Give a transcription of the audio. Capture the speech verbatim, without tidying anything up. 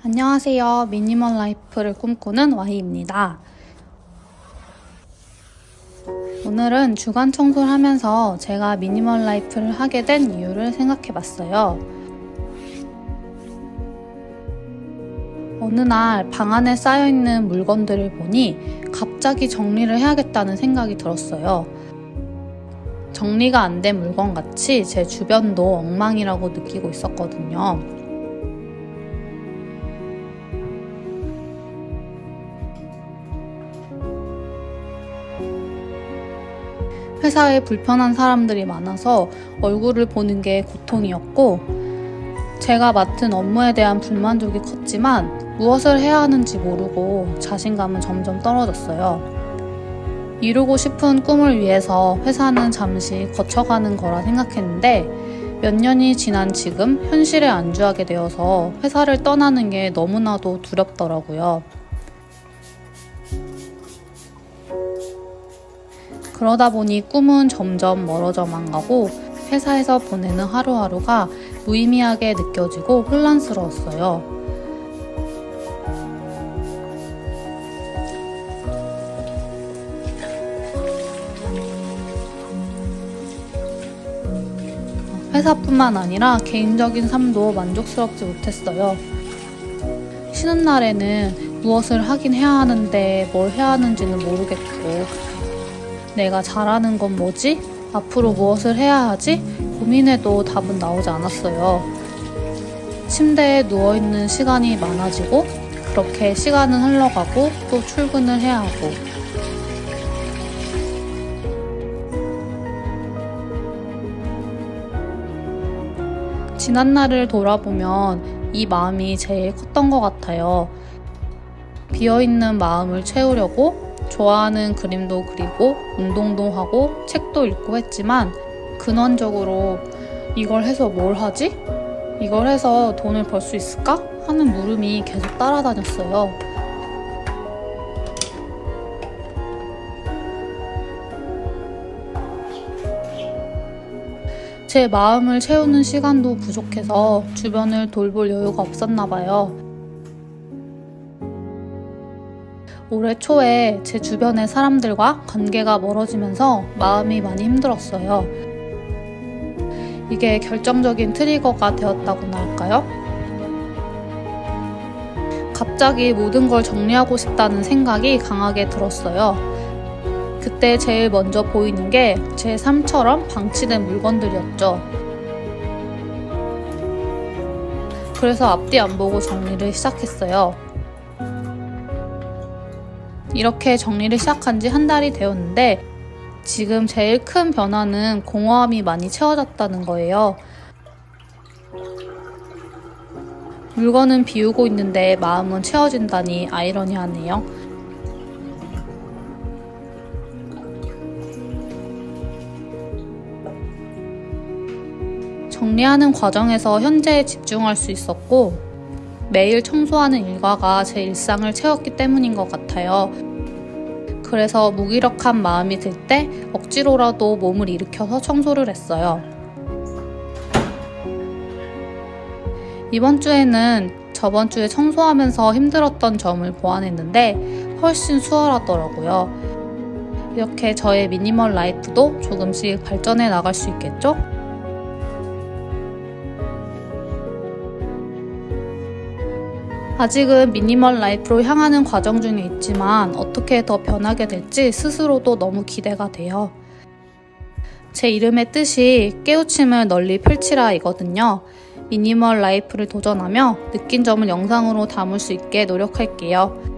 안녕하세요. 미니멀 라이프를 꿈꾸는 와이입니다. 오늘은 주간 청소를 하면서 제가 미니멀 라이프를 하게 된 이유를 생각해 봤어요. 어느 날 방 안에 쌓여있는 물건들을 보니 갑자기 정리를 해야겠다는 생각이 들었어요. 정리가 안 된 물건같이 제 주변도 엉망이라고 느끼고 있었거든요. 회사에 불편한 사람들이 많아서 얼굴을 보는 게 고통이었고, 제가 맡은 업무에 대한 불만족이 컸지만 무엇을 해야 하는지 모르고 자신감은 점점 떨어졌어요. 이루고 싶은 꿈을 위해서 회사는 잠시 거쳐가는 거라 생각했는데 몇 년이 지난 지금 현실에 안주하게 되어서 회사를 떠나는 게 너무나도 두렵더라고요. 그러다 보니 꿈은 점점 멀어져만 가고 회사에서 보내는 하루하루가 무의미하게 느껴지고 혼란스러웠어요. 회사뿐만 아니라 개인적인 삶도 만족스럽지 못했어요. 쉬는 날에는 무엇을 하긴 해야 하는데 뭘 해야 하는지는 모르겠고, 내가 잘하는 건 뭐지? 앞으로 무엇을 해야 하지? 고민해도 답은 나오지 않았어요. 침대에 누워있는 시간이 많아지고 그렇게 시간은 흘러가고 또 출근을 해야 하고, 지난 날을 돌아보면 이 마음이 제일 컸던 것 같아요. 비어있는 마음을 채우려고 좋아하는 그림도 그리고 운동도 하고 책도 읽고 했지만 근원적으로 이걸 해서 뭘 하지? 이걸 해서 돈을 벌 수 있을까? 하는 물음이 계속 따라다녔어요. 제 마음을 채우는 시간도 부족해서 주변을 돌볼 여유가 없었나 봐요. 올해 초에 제 주변의 사람들과 관계가 멀어지면서 마음이 많이 힘들었어요. 이게 결정적인 트리거가 되었다고나 할까요? 갑자기 모든 걸 정리하고 싶다는 생각이 강하게 들었어요. 그때 제일 먼저 보이는 게 제 삶처럼 방치된 물건들이었죠. 그래서 앞뒤 안 보고 정리를 시작했어요. 이렇게 정리를 시작한 지 한 달이 되었는데 지금 제일 큰 변화는 공허함이 많이 채워졌다는 거예요. 물건은 비우고 있는데 마음은 채워진다니 아이러니하네요. 정리하는 과정에서 현재에 집중할 수 있었고, 매일 청소하는 일과가 제 일상을 채웠기 때문인 것 같아요. 그래서 무기력한 마음이 들 때 억지로라도 몸을 일으켜서 청소를 했어요. 이번 주에는 저번 주에 청소하면서 힘들었던 점을 보완했는데 훨씬 수월하더라고요. 이렇게 저의 미니멀 라이프도 조금씩 발전해 나갈 수 있겠죠? 아직은 미니멀 라이프로 향하는 과정 중에 있지만 어떻게 더 변하게 될지 스스로도 너무 기대가 돼요. 제 이름의 뜻이 깨우침을 널리 펼치라 이거든요. 미니멀 라이프를 도전하며 느낀 점을 영상으로 담을 수 있게 노력할게요.